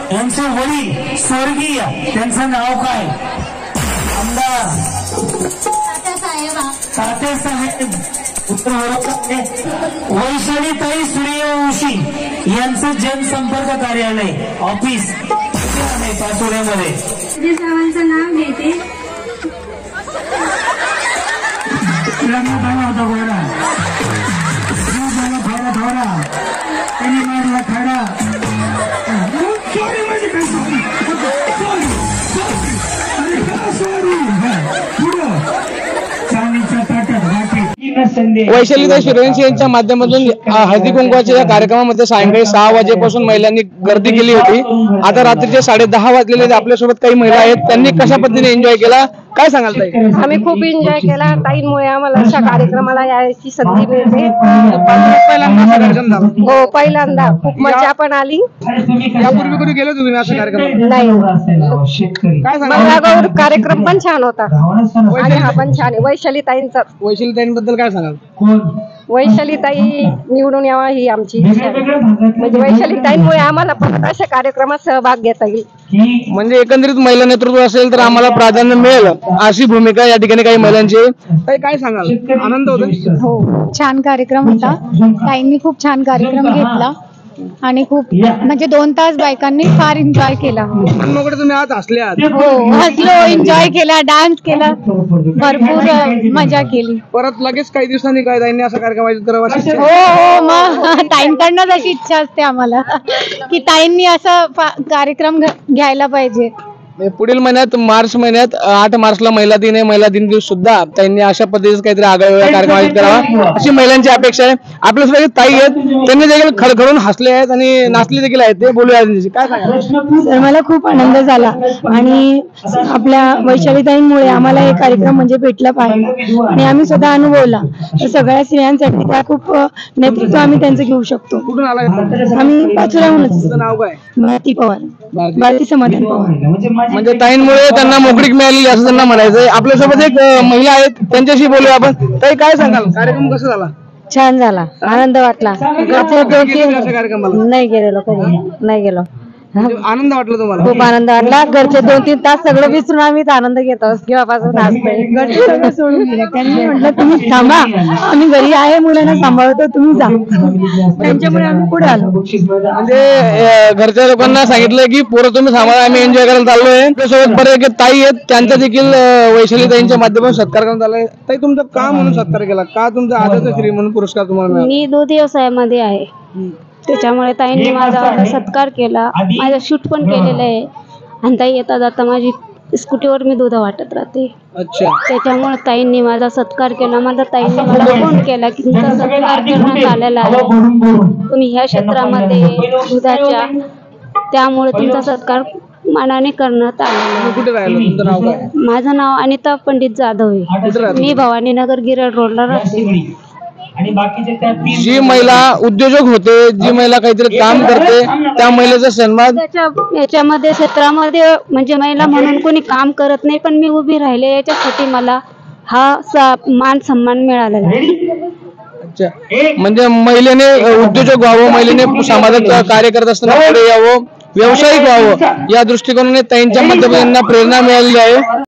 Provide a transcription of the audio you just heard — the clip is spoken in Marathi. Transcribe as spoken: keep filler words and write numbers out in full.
यांचे वडील स्वर्गीय, त्यांचं नाव काय? आमदार तात्यासाहेब पुत्र वैशालीताई सूर्यवंशी यांचं जनसंपर्क कार्यालय ऑफिस पाचोड्यामध्ये. साहेबांचं नाव घेते. होता गोरा फायदा थोडा त्यांनी मारला खाडा. वैशालीताई सूर्यवंशी यांच्या माध्यमातून हळदी कुंकवाच्या या कार्यक्रमामध्ये सायंकाळी सहा वाजेपासून महिलांनी गर्दी केली होती. आता रात्रीचे साडे दहा वाजलेले. आपल्यासोबत काही महिला आहेत, त्यांनी कशा पद्धतीने एन्जॉय केला काय सांगाल ताई? आम्ही खूप एन्जॉय केला. ताईंमुळे आम्हाला अशा कार्यक्रमाला यायची संधी मिळते. हो पहिल्यांदा खूप मजा पण आली. यापूर्वी कधी गेले तुम्ही अशा कार्यक्रम? नाही. मंगळागौर कार्यक्रम पण छान होता आणि हा पण छान आहे. वैशालीताईंचा. वैशालीताईंबद्दल काय सांगाल? वैशालीताई निवडून यावा ही आमची इच्छा आहे. म्हणजे वैशालीताईंमुळे आम्हाला पण अशा कार्यक्रमात सहभाग घेता येईल. म्हणजे एकंदरीत महिला नेतृत्व असेल तर आम्हाला प्राधान्य मिळेल अशी भूमिका या ठिकाणी काही महिलांची. काय सांगाल? आनंद होतो. हो छान कार्यक्रम होता. ताईंनी खूप छान कार्यक्रम घेतला आणि खूप म्हणजे दोन तास बायकांनी फार एन्जॉय केला. तुम्ही आज हसले आहात? हो हसलो, एन्जॉय केला, डान्स केला, भरपूर मजा केली. परत लगेच काही दिवसांनी काय ताईंनी असा कार्यक्रम आयोजित करावा? हो हो मग ताईंकडनंच अशी इच्छा असते आम्हाला की ताईंनी असा कार्यक्रम घ्यायला पाहिजे. पुढील महिन्यात मार्च महिन्यात आठ मार्चला महिला दिन आहे. महिला दिन दिवस सुद्धा त्यांनी अशा पद्धतीचा काहीतरी आगळा कार्यक्रम आयोजित करावा अशी महिलांची अपेक्षा आहे. आपल्यासोबत ताई आहेत, त्यांनी देखील खडखडून हसले आहेत आणि नाचले देखील आहेत. ते बोलूया. काय सांगा? मला खूप आनंद झाला आणि आपल्या वैशालीताईंमुळे आम्हाला हे कार्यक्रम म्हणजे भेटला पाहिजे आणि आम्ही स्वतः अनुभवला. सगळ्या स्त्रियांसाठी त्या खूप नेतृत्व आम्ही त्यांचं घेऊ शकतो. कुठून आला? आम्ही पाचोऱ्याहूनच. नाव काय? भारती पवार. भारती समाधान पवार. म्हणजे ताईंमुळे त्यांना मोकळीक मिळाली असं त्यांना म्हणायचंय. आपल्यासोबत एक महिला आहेत, त्यांच्याशी बोलूया आपण. ताई काय सांगाल? कार्यक्रम कसा झाला? छान झाला, आनंद वाटला. कार्यक्रमाला नाही गेलेलो कधी नाही गेलो. आनंद वाटला तुम्हाला? खूप आनंद वाटला. घरचे दोन तीन तास सगळं विसरून आम्ही आनंद घेतो केव्हापासून नाचतोय. घरचे सगळं सोडून दिलं. त्यांनी म्हटलं तुम्ही थांबा, आम्ही घरी आहे, मुलांना सांभाळतो, तुम्ही जा. त्यांच्यामुळे आम्ही पुढे आलो. म्हणजे घरच्या लोकांना सांगितलं की पोरं तुम्ही सांभाळा, आम्ही एन्जॉय करायला चाललोय. त्यासोबत बरेच ताई आहेत, त्यांचा देखील वैशालीताईंच्या माध्यमातून सत्कार करण्यात आलाय. ताई तुमचं का म्हणून सत्कार केला? का तुमचा आदर्श स्त्री म्हणून पुरस्कार तुम्हाला मिळाला? मी दूध व्यवसायामध्ये आहे, त्याच्यामुळे ताईंनी माझा सत्कार केला. माझा शूट पण केलेला आहे आणि ताई येता जाता माझी स्कूटीवर मी दूध वाटत राहते. अच्छा. त्याच्यामुळे ताईंनी माझा सत्कार केला. माझा ताईंनी मला फोन केला की तुमचा सत्कार करण्यात आलेला आहे, तुम्ही ह्या क्षेत्रामध्ये दुधाच्या, त्यामुळे तुमचा सत्कार मानाने करण्यात आलेला. कुठे राहिलं? तुमचं नाव काय? माझं नाव अनिता पंडित जाधव आहे. मी भवानीनगर गिरड रोडला राहते. जी महिला उद्योजक होते, जी महिला काहीतरी काम करते, त्या महिलेचा सन्मान याच्यामध्ये क्षेत्रामध्ये म्हणजे महिला म्हणून कोणी काम करत नाही, पण मी उभी राहिले याच्यासाठी मला हा मान सन्मान मिळालेला आहे. अच्छा. म्हणजे महिलेने उद्योजक व्हावं, महिलेने समाजात कार्य करत असताना पुढे यावं, व्यावसायिक व्हावं या दृष्टिकोनाने ताईंच्या माध्यमातून प्रेरणा मिळालेली आहे.